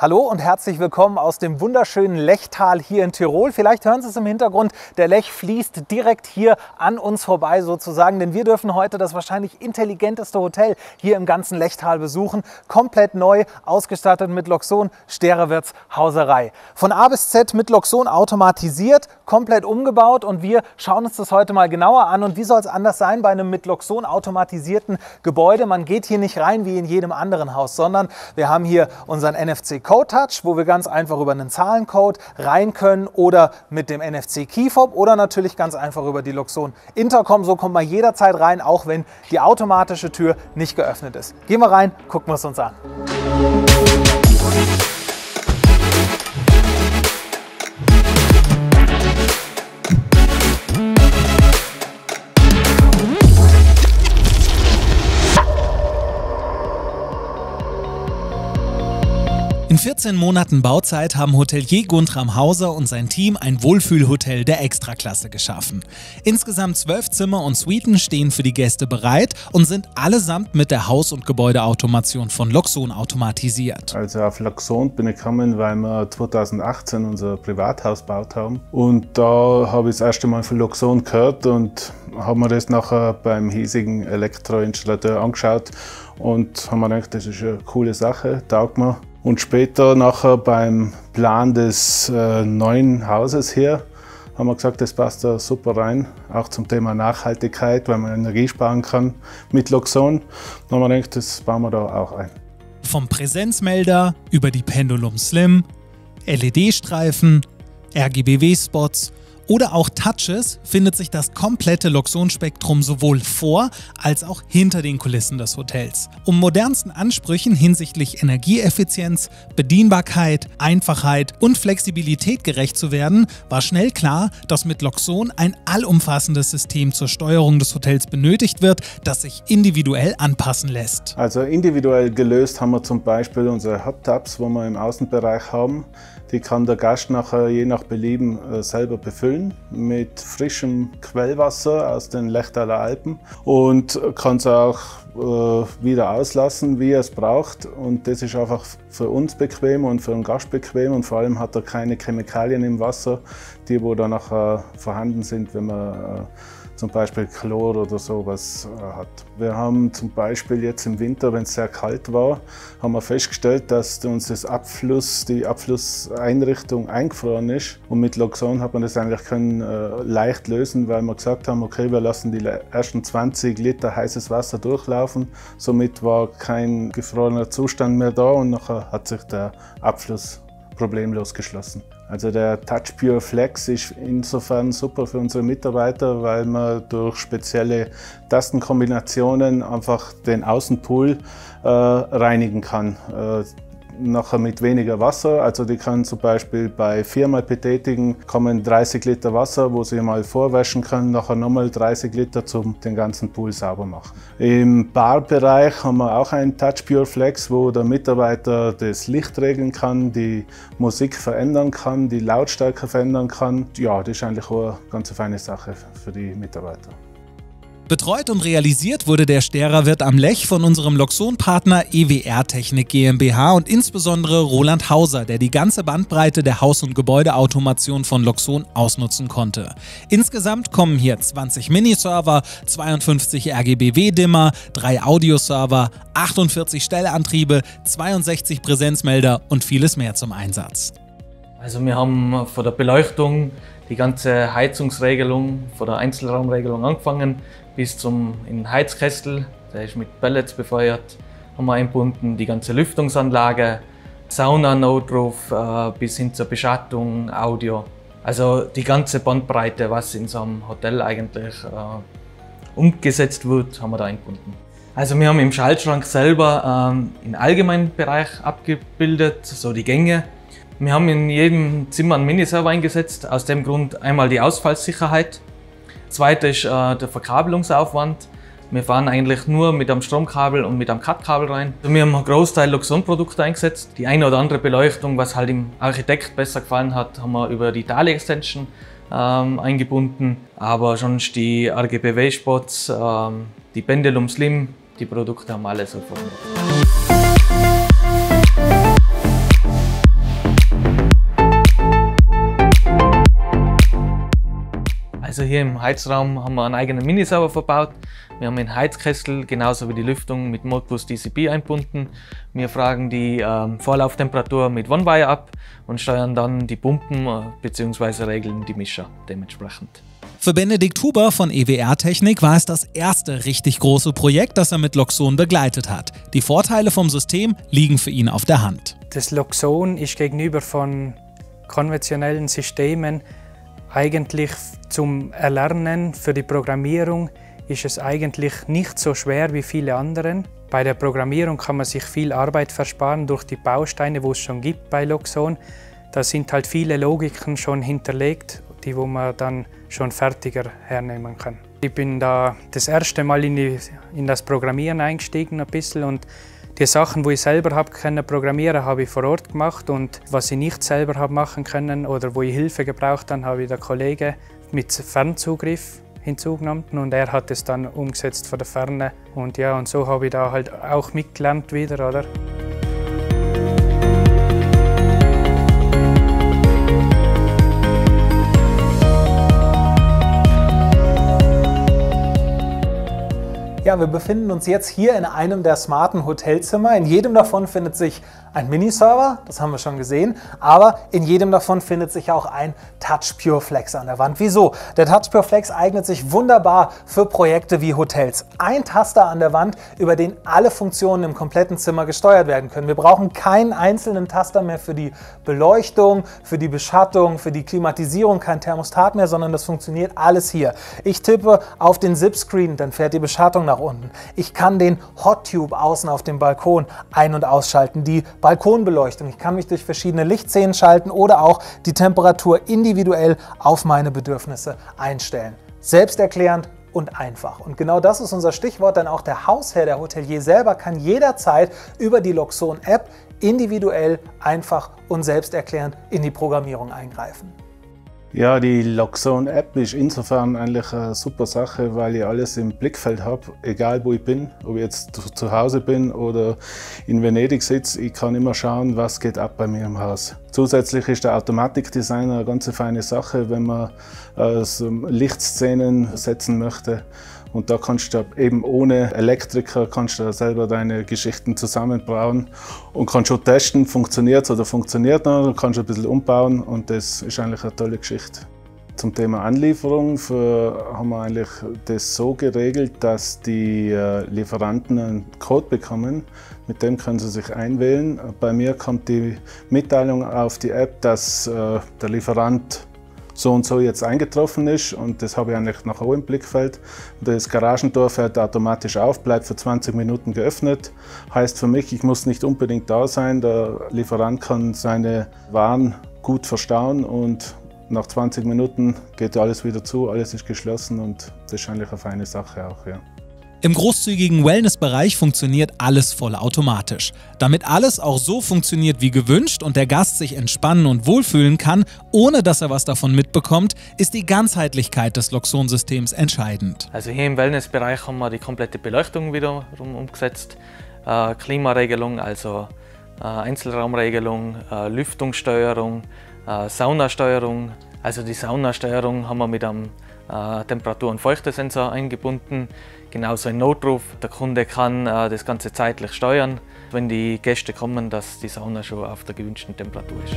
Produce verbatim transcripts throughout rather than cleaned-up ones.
Hallo und herzlich willkommen aus dem wunderschönen Lechtal hier in Tirol. Vielleicht hören Sie es im Hintergrund, der Lech fließt direkt hier an uns vorbei sozusagen, denn wir dürfen heute das wahrscheinlich intelligenteste Hotel hier im ganzen Lechtal besuchen. Komplett neu, ausgestattet mit Loxon, Sterewirts Hauserei. Von A bis Z mit Loxon automatisiert, komplett umgebaut und wir schauen uns das heute mal genauer an. Und wie soll es anders sein bei einem mit Loxon automatisierten Gebäude? Man geht hier nicht rein wie in jedem anderen Haus, sondern wir haben hier unseren N F C Code Touch, wo wir ganz einfach über einen Zahlencode rein können oder mit dem N F C Key Fob oder natürlich ganz einfach über die Loxon Intercom. So kommt man jederzeit rein, auch wenn die automatische Tür nicht geöffnet ist. Gehen wir rein, gucken wir es uns an. In vierzehn Monaten Bauzeit haben Hotelier Guntram Hauser und sein Team ein Wohlfühlhotel der Extraklasse geschaffen. Insgesamt zwölf Zimmer und Suiten stehen für die Gäste bereit und sind allesamt mit der Haus- und Gebäudeautomation von Loxon automatisiert. Also auf Loxon bin ich gekommen, weil wir zweitausendachtzehn unser Privathaus gebaut haben. Und da habe ich das erste Mal von Loxon gehört und habe mir das nachher beim hiesigen Elektroinstallateur angeschaut und haben mir gedacht, das ist eine coole Sache, taugt mir. Und später nachher beim Plan des äh, neuen Hauses hier haben wir gesagt, das passt da super rein, auch zum Thema Nachhaltigkeit, weil man Energie sparen kann mit Loxon. Dann haben wir gedacht, das bauen wir da auch ein. Vom Präsenzmelder über die Pendulum Slim, L E D-Streifen, R G B W-Spots oder auch Touches findet sich das komplette Loxon-Spektrum sowohl vor als auch hinter den Kulissen des Hotels. Um modernsten Ansprüchen hinsichtlich Energieeffizienz, Bedienbarkeit, Einfachheit und Flexibilität gerecht zu werden, war schnell klar, dass mit Loxon ein allumfassendes System zur Steuerung des Hotels benötigt wird, das sich individuell anpassen lässt. Also individuell gelöst haben wir zum Beispiel unsere Hot Tubs, wo wir im Außenbereich haben. Die kann der Gast nachher je nach Belieben äh, selber befüllen mit frischem Quellwasser aus den Lechtaler Alpen und kann es auch äh, wieder auslassen, wie er es braucht. Und das ist einfach für uns bequem und für den Gast bequem und vor allem hat er keine Chemikalien im Wasser, die wo dann nachher vorhanden sind, wenn man äh, zum Beispiel Chlor oder sowas hat. Wir haben zum Beispiel jetzt im Winter, wenn es sehr kalt war, haben wir festgestellt, dass uns das Abfluss, die Abflusseinrichtung eingefroren ist. Und mit Loxon hat man das eigentlich können, äh, leicht lösen, weil wir gesagt haben, okay, wir lassen die ersten zwanzig Liter heißes Wasser durchlaufen. Somit war kein gefrorener Zustand mehr da und nachher hat sich der Abfluss problemlos geschlossen. Also der Touch Pure Flex ist insofern super für unsere Mitarbeiter, weil man durch spezielle Tastenkombinationen einfach den Außenpool äh, reinigen kann. Äh, nachher mit weniger Wasser, also die kann zum Beispiel bei viermal betätigen, kommen dreißig Liter Wasser, wo sie mal vorwaschen können, nachher nochmal dreißig Liter, um den ganzen Pool sauber machen. Im Barbereich haben wir auch einen Touch Pure Flex, wo der Mitarbeiter das Licht regeln kann, die Musik verändern kann, die Lautstärke verändern kann. Ja, das ist eigentlich auch eine ganz feine Sache für die Mitarbeiter. Betreut und realisiert wurde der Sterewert am Lech von unserem Loxon-Partner E W R Technik GmbH und insbesondere Roland Hauser, der die ganze Bandbreite der Haus- und Gebäudeautomation von Loxon ausnutzen konnte. Insgesamt kommen hier zwanzig Miniserver, zweiundfünfzig R G B W-Dimmer, drei Audioserver, achtundvierzig Stellantriebe, zweiundsechzig Präsenzmelder und vieles mehr zum Einsatz. Also wir haben von der Beleuchtung die ganze Heizungsregelung, von der Einzelraumregelung angefangen bis zum in den Heizkessel, der ist mit Pellets befeuert, haben wir eingebunden, die ganze Lüftungsanlage, Sauna, Notruf äh, bis hin zur Beschattung, Audio. Also die ganze Bandbreite, was in so einem Hotel eigentlich äh, umgesetzt wird, haben wir da eingebunden. Also wir haben im Schaltschrank selber ähm, den allgemeinen Bereich abgebildet, so die Gänge. Wir haben in jedem Zimmer einen Miniserver eingesetzt, aus dem Grund einmal die Ausfallsicherheit. Zweitens ist äh, der Verkabelungsaufwand. Wir fahren eigentlich nur mit einem Stromkabel und mit einem Cut-Kabel rein. Wir haben einen Großteil Loxon-Produkte eingesetzt. Die eine oder andere Beleuchtung, was halt dem Architekt besser gefallen hat, haben wir über die Tali-Extension ähm, eingebunden. Aber sonst die R G B W-Spots, ähm, die Pendulum Slim, die Produkte haben alle so funktioniert. Also hier im Heizraum haben wir einen eigenen Minisauger verbaut. Wir haben den Heizkessel genauso wie die Lüftung mit Modbus D C B eingebunden. Wir fragen die ähm, Vorlauftemperatur mit One-Wire ab und steuern dann die Pumpen äh, bzw. regeln die Mischer dementsprechend. Für Benedikt Huber von E W R-Technik war es das erste richtig große Projekt, das er mit Loxon begleitet hat. Die Vorteile vom System liegen für ihn auf der Hand. Das Loxon ist gegenüber von konventionellen Systemen eigentlich zum Erlernen für die Programmierung ist es eigentlich nicht so schwer wie viele anderen. Bei der Programmierung kann man sich viel Arbeit versparen durch die Bausteine, die es schon gibt bei Loxon. Da sind halt viele Logiken schon hinterlegt, die wo man dann schon fertiger hernehmen kann. Ich bin da das erste Mal in, die, in das Programmieren eingestiegen ein bisschen und die Sachen, die ich selber habe können programmieren, habe ich vor Ort gemacht und was ich nicht selber habe machen können oder wo ich Hilfe gebraucht habe, habe ich den Kollegen mit Fernzugriff hinzugenommen und er hat es dann umgesetzt von der Ferne und ja und so habe ich da halt auch mitgelernt wieder, oder? Ja, wir befinden uns jetzt hier in einem der smarten Hotelzimmer. In jedem davon findet sich ein Miniserver, das haben wir schon gesehen, aber in jedem davon findet sich auch ein Touch Pure Flex an der Wand. Wieso? Der Touch Pure Flex eignet sich wunderbar für Projekte wie Hotels. Ein Taster an der Wand, über den alle Funktionen im kompletten Zimmer gesteuert werden können. Wir brauchen keinen einzelnen Taster mehr für die Beleuchtung, für die Beschattung, für die Klimatisierung, kein Thermostat mehr, sondern das funktioniert alles hier. Ich tippe auf den Zip-Screen, dann fährt die Beschattung nach unten. Ich kann den Hot Tube außen auf dem Balkon ein- und ausschalten, die Balkonbeleuchtung. Ich kann mich durch verschiedene Lichtszenen schalten oder auch die Temperatur individuell auf meine Bedürfnisse einstellen. Selbsterklärend und einfach. Und genau das ist unser Stichwort, denn auch der Hausherr, der Hotelier selber, kann jederzeit über die Loxon-App individuell, einfach und selbsterklärend in die Programmierung eingreifen. Ja, die Loxon-App ist insofern eigentlich eine super Sache, weil ich alles im Blickfeld habe, egal wo ich bin, ob ich jetzt zu Hause bin oder in Venedig sitze, ich kann immer schauen, was geht ab bei mir im Haus. Zusätzlich ist der Automatikdesigner eine ganz feine Sache, wenn man äh, so Lichtszenen setzen möchte. Und da kannst du eben ohne Elektriker kannst du selber deine Geschichten zusammenbauen und kannst schon testen, funktioniert es oder funktioniert noch, du kannst ein bisschen umbauen und das ist eigentlich eine tolle Geschichte. Zum Thema Anlieferung für, haben wir eigentlich das so geregelt, dass die äh, Lieferanten einen Code bekommen, mit dem können sie sich einwählen. Bei mir kommt die Mitteilung auf die App, dass äh, der Lieferant so und so jetzt eingetroffen ist und das habe ich eigentlich nachher im Blickfeld. Das Garagentor fährt automatisch auf, bleibt für zwanzig Minuten geöffnet. Heißt für mich, ich muss nicht unbedingt da sein, der Lieferant kann seine Waren gut verstauen und nach zwanzig Minuten geht alles wieder zu, alles ist geschlossen und das ist eigentlich eine feine Sache auch. Ja. Im großzügigen Wellnessbereich funktioniert alles vollautomatisch. Damit alles auch so funktioniert wie gewünscht und der Gast sich entspannen und wohlfühlen kann, ohne dass er was davon mitbekommt, ist die Ganzheitlichkeit des Loxon-Systems entscheidend. Also hier im Wellnessbereich haben wir die komplette Beleuchtung wiederum umgesetzt, äh, Klimaregelung, also äh, Einzelraumregelung, äh, Lüftungssteuerung, äh, Saunasteuerung. Also die Saunasteuerung haben wir mit einem äh, Temperatur- und Feuchtesensor eingebunden. Genauso ein Notruf. Der Kunde kann äh, das Ganze zeitlich steuern, wenn die Gäste kommen, dass die Sauna schon auf der gewünschten Temperatur ist.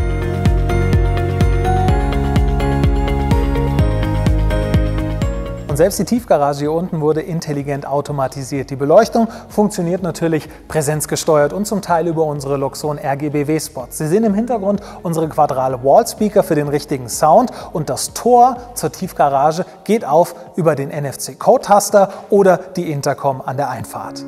Und selbst die Tiefgarage hier unten wurde intelligent automatisiert. Die Beleuchtung funktioniert natürlich präsenzgesteuert und zum Teil über unsere Loxon R G B W-Spots. Sie sehen im Hintergrund unsere quadrale Wallspeaker für den richtigen Sound und das Tor zur Tiefgarage geht auf über den N F C-Code-Taster oder die Intercom an der Einfahrt.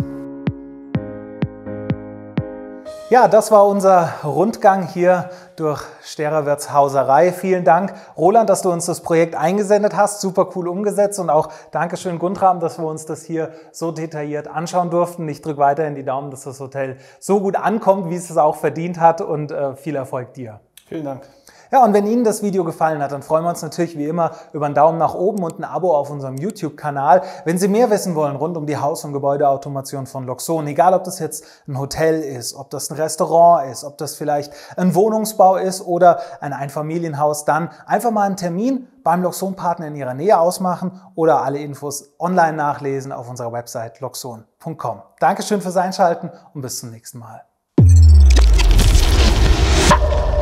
Ja, das war unser Rundgang hier durch Stererwirts Hauserei. Vielen Dank, Roland, dass du uns das Projekt eingesendet hast. Super cool umgesetzt und auch Dankeschön, Guntram, dass wir uns das hier so detailliert anschauen durften. Ich drücke weiterhin die Daumen, dass das Hotel so gut ankommt, wie es es auch verdient hat und äh, viel Erfolg dir. Vielen Dank. Ja, und wenn Ihnen das Video gefallen hat, dann freuen wir uns natürlich wie immer über einen Daumen nach oben und ein Abo auf unserem YouTube-Kanal. Wenn Sie mehr wissen wollen rund um die Haus- und Gebäudeautomation von Loxon, egal ob das jetzt ein Hotel ist, ob das ein Restaurant ist, ob das vielleicht ein Wohnungsbau ist oder ein Einfamilienhaus, dann einfach mal einen Termin beim Loxon-Partner in Ihrer Nähe ausmachen oder alle Infos online nachlesen auf unserer Website loxon punkt com. Dankeschön fürs Einschalten und bis zum nächsten Mal.